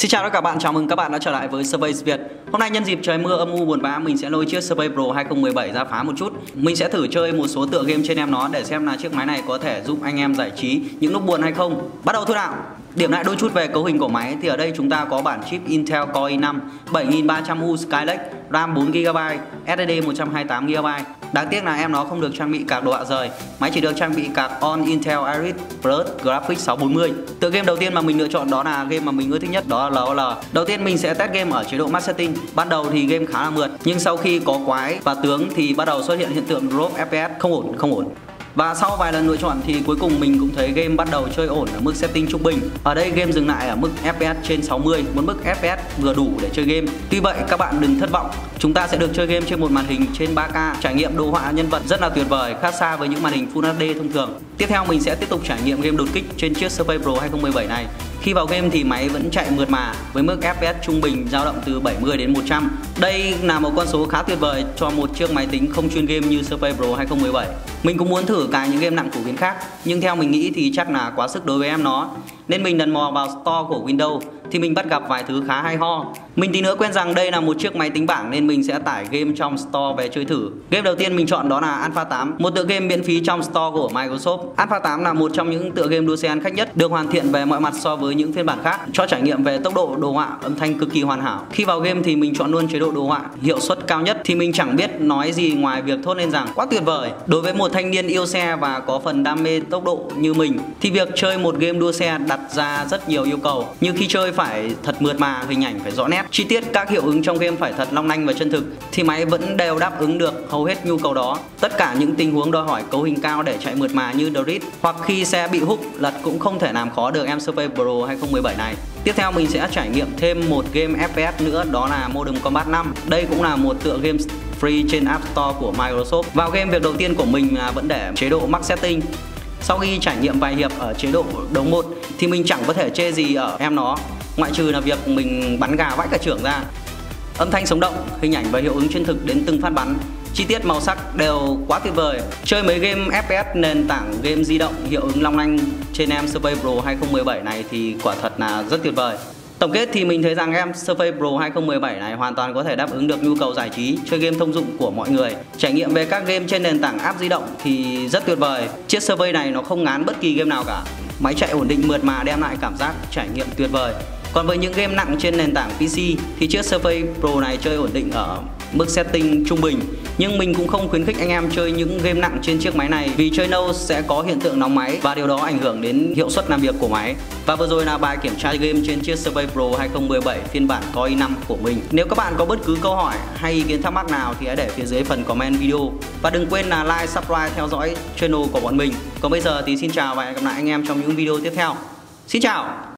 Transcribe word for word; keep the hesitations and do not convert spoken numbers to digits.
Xin chào tất cả các bạn, chào mừng các bạn đã trở lại với Survey Việt. Hôm nay nhân dịp trời mưa âm u buồn bã, mình sẽ lôi chiếc Survey Pro hai không một bảy ra phá một chút. Mình sẽ thử chơi một số tựa game trên em nó để xem là chiếc máy này có thể giúp anh em giải trí những lúc buồn hay không. Bắt đầu thôi nào. Điểm lại đôi chút về cấu hình của máy thì ở đây chúng ta có bản chip Intel Core i năm bảy nghìn ba trăm U Skylake, RAM bốn gi ga bai, ét ét đê một trăm hai mươi tám gi ga bai. Đáng tiếc là em nó không được trang bị card đồ họa rời. Máy chỉ được trang bị card On Intel Iris Plus Graphics sáu bốn mươi. Tựa game đầu tiên mà mình lựa chọn đó là game mà mình ưa thích nhất, đó là lờ o lờ. Đầu tiên mình sẽ test game ở chế độ Max Setting. Ban đầu thì game khá là mượt, nhưng sau khi có quái và tướng thì bắt đầu xuất hiện hiện tượng drop ép pê ét không ổn, không ổn. Và sau vài lần lựa chọn thì cuối cùng mình cũng thấy game bắt đầu chơi ổn ở mức setting trung bình. Ở đây game dừng lại ở mức ép pê ét trên sáu mươi, một mức ép pê ét vừa đủ để chơi game. Tuy vậy các bạn đừng thất vọng, chúng ta sẽ được chơi game trên một màn hình trên ba K, trải nghiệm đồ họa nhân vật rất là tuyệt vời, khác xa với những màn hình Full hát đê thông thường. Tiếp theo mình sẽ tiếp tục trải nghiệm game đột kích trên chiếc Survey Pro hai không một bảy này. Khi vào game thì máy vẫn chạy mượt mà với mức ép pê ét trung bình dao động từ bảy mươi đến một trăm. Đây là một con số khá tuyệt vời cho một chiếc máy tính không chuyên game như Survey Pro hai không một bảy. Mình cũng muốn thử cài những game nặng phổ biến khác, nhưng theo mình nghĩ thì chắc là quá sức đối với em nó. Nên mình lần mò vào store của Windows thì mình bắt gặp vài thứ khá hay ho. Mình tí nữa quên rằng đây là một chiếc máy tính bảng nên mình sẽ tải game trong store về chơi thử. Game đầu tiên mình chọn đó là Alpha tám, một tựa game miễn phí trong store của Microsoft. Alpha tám là một trong những tựa game đua xe ăn khách nhất, được hoàn thiện về mọi mặt so với những phiên bản khác, cho trải nghiệm về tốc độ, đồ họa, âm thanh cực kỳ hoàn hảo. Khi vào game thì mình chọn luôn chế độ đồ họa hiệu suất cao nhất thì mình chẳng biết nói gì ngoài việc thốt lên rằng quá tuyệt vời. Đối với một thanh niên yêu xe và có phần đam mê tốc độ như mình thì việc chơi một game đua xe đặt ra rất nhiều yêu cầu, như khi chơi phải thật mượt mà, hình ảnh phải rõ nét, chi tiết các hiệu ứng trong game phải thật long lanh và chân thực, thì máy vẫn đều đáp ứng được hầu hết nhu cầu đó. Tất cả những tình huống đòi hỏi cấu hình cao để chạy mượt mà như drift hoặc khi xe bị húc lật cũng không thể làm khó được em Survey Pro hai không một bảy này. Tiếp theo mình sẽ trải nghiệm thêm một game ép pê ét nữa, đó là Modern Combat năm. Đây cũng là một tựa game free trên App Store của Microsoft. Vào game việc đầu tiên của mình là vẫn để chế độ Max Setting. Sau khi trải nghiệm vài hiệp ở chế độ đấu một thì mình chẳng có thể chê gì ở em nó, ngoại trừ là việc mình bắn gà vãi cả trưởng ra. Âm thanh sống động, hình ảnh và hiệu ứng chân thực đến từng phát bắn, chi tiết màu sắc đều quá tuyệt vời. Chơi mấy game ép pê ét nền tảng game di động hiệu ứng long lanh trên em Survey Pro hai không một bảy này thì quả thật là rất tuyệt vời. Tổng kết thì mình thấy rằng em Survey Pro hai không một bảy này hoàn toàn có thể đáp ứng được nhu cầu giải trí, chơi game thông dụng của mọi người. Trải nghiệm về các game trên nền tảng app di động thì rất tuyệt vời. Chiếc Survey này nó không ngán bất kỳ game nào cả. Máy chạy ổn định mượt mà đem lại cảm giác trải nghiệm tuyệt vời. Còn với những game nặng trên nền tảng pê xê thì chiếc Survey Pro này chơi ổn định ở mức setting trung bình. Nhưng mình cũng không khuyến khích anh em chơi những game nặng trên chiếc máy này vì chơi lâu sẽ có hiện tượng nóng máy và điều đó ảnh hưởng đến hiệu suất làm việc của máy. Và vừa rồi là bài kiểm tra game trên chiếc Survey Pro hai không một bảy phiên bản Core i năm của mình. Nếu các bạn có bất cứ câu hỏi hay ý kiến thắc mắc nào thì hãy để phía dưới phần comment video. Và đừng quên là like, subscribe, theo dõi channel của bọn mình. Còn bây giờ thì xin chào và hẹn gặp lại anh em trong những video tiếp theo. Xin chào!